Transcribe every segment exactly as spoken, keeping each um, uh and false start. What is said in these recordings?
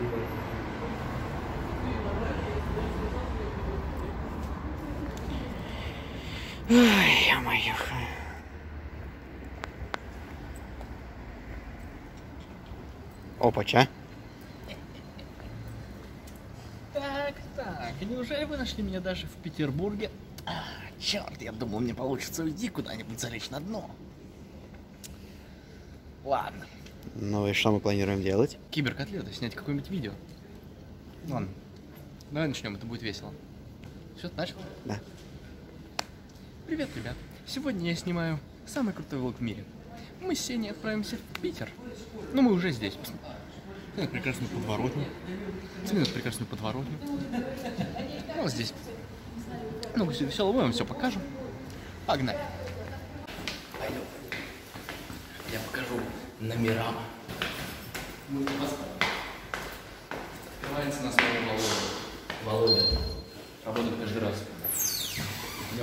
Ой, ё-моё. Опача. Так, так, неужели вы нашли меня даже в Петербурге? А, черт, я думал, мне получится уйти куда-нибудь, залечь на дно. Ладно. Ну и что мы планируем делать? Киберкотлеты, снять какое-нибудь видео. Ладно, давай начнем, это будет весело. Все, начал? Да. Привет, ребят. Сегодня я снимаю самый крутой влог в мире. Мы с Сеней отправимся в Питер. Ну, мы уже здесь. Смотри, прекрасную подворотню. Смотри, на прекрасную подворотню. Ну, здесь. Ну, все весело, мы вам все покажем. Погнали. Пойдем. Я покажу номера. Мы открывается на основе Володя. Володя. Работает каждый раз. Идем.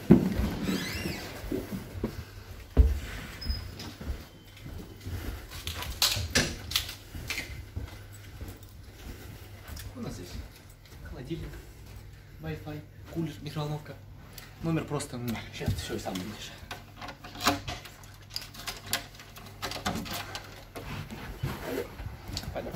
У нас здесь холодильник, Wi-Fi, кулер, микроволновка. Номер просто... Сейчас ты все и сам видишь. Пойдем.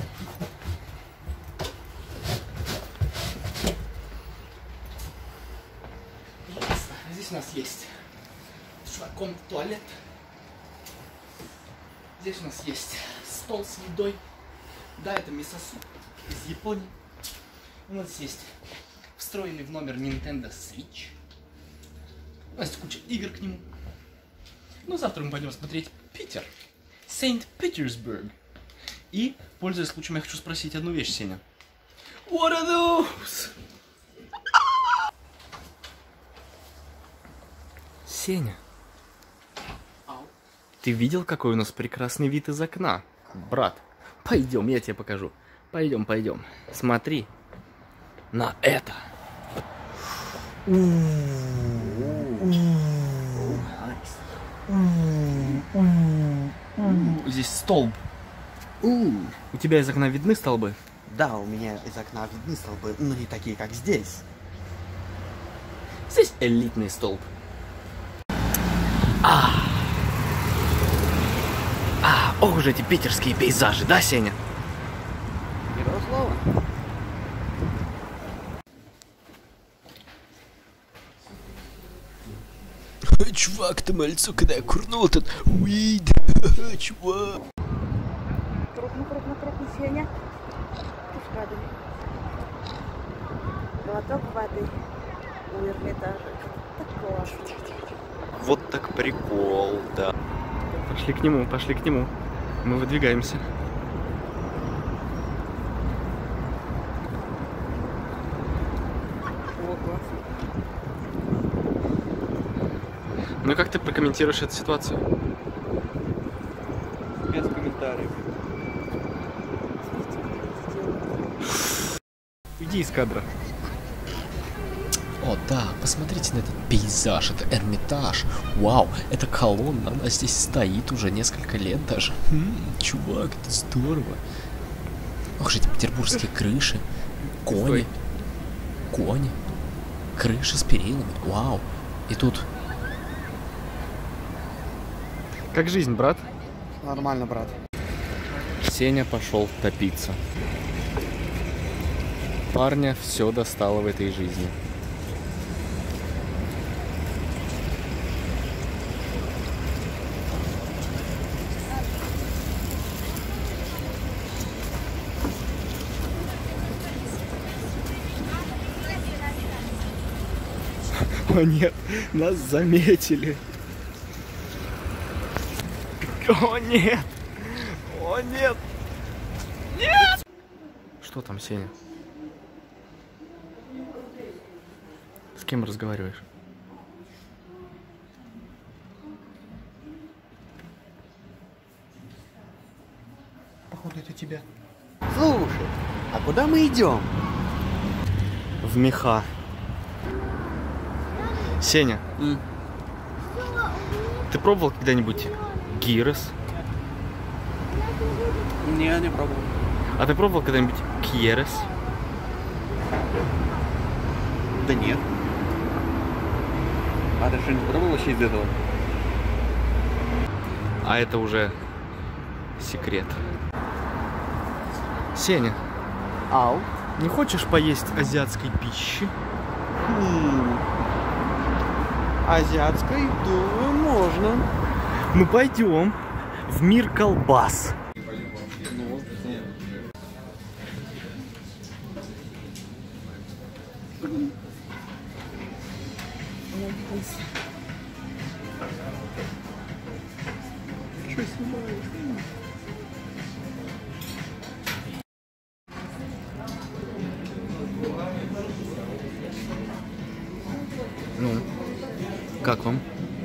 Здесь у нас есть комната, туалет. Здесь у нас есть стол с едой. Да, это мисо-суп из Японии. У нас есть встроенный в номер Nintendo Switch. У нас есть куча игр к нему. Ну, завтра мы пойдем смотреть Питер. Санкт-Петербург. И, пользуясь случаем, я хочу спросить одну вещь, Сеня. What are those? Сеня, ты видел, какой у нас прекрасный вид из окна? Брат, пойдем, я тебе покажу. Пойдем, пойдем. Смотри на это. Здесь столб. У тебя из окна видны столбы? Да, у меня из окна видны столбы, но не такие, как здесь. Здесь элитный столб. А, а, ох уж эти питерские пейзажи, да, Сеня? Первое слово. Чувак, ты мальцо, когда я курнул этот уид, чувак. Крупно, крупно, крупно, Сеня. Ты падали. Глоток воды у Эрмитажа. Так классно. Вот так прикол, да. Пошли к нему, пошли к нему. Мы выдвигаемся. О, классно. Ну и как ты прокомментируешь эту ситуацию? Без комментариев. Уйди из кадра. О, да, посмотрите на этот пейзаж, это Эрмитаж. Вау, это колонна, она здесь стоит уже несколько лет даже. Хм, чувак, это здорово. Ох же эти петербургские крыши, кони, кони, крыши с перилами, вау. И тут... Как жизнь, брат? Нормально, брат. Сеня пошел топиться. Парня все достало в этой жизни. О нет, нас заметили. О нет! О нет! Нет! Что там, Сеня? С кем разговариваешь? Походу, это тебя. Слушай, а куда мы идем? В меха. Сеня, М? ты пробовал когда-нибудь гирос? Не, не пробовал. А ты пробовал когда-нибудь кьерес? Да нет. А ты что-нибудь пробовал вообще из этого? А это уже секрет. Сеня, Ау. не хочешь поесть азиатской пищи? Хм. Азиатской, думаю, можно. Ну пойдем в мир колбас. Что снимаешь? Ну, как вам?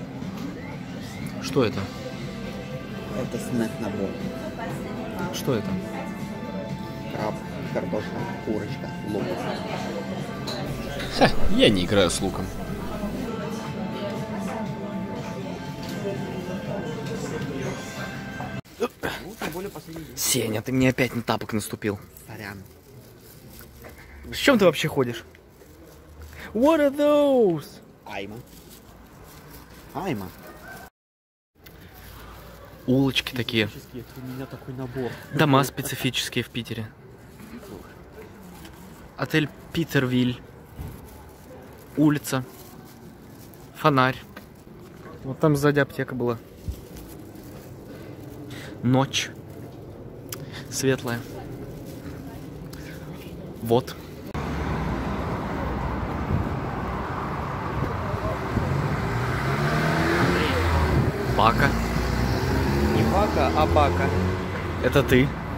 Что это? Это снэк-набор. Что это? Краб, картошка, курочка, лук. Ха, я не играю с луком. Сеня, ты мне опять на тапок наступил. Сорян. С чем ты вообще ходишь? What are those? Айма. Айма. Улочки такие. У меня такой набор. Дома специфические в Питере. Отель Питервиль. Улица. Фонарь. Вот там сзади аптека была. Ночь. Светлая. Вот. Бака. Не бака, а бака. Это ты.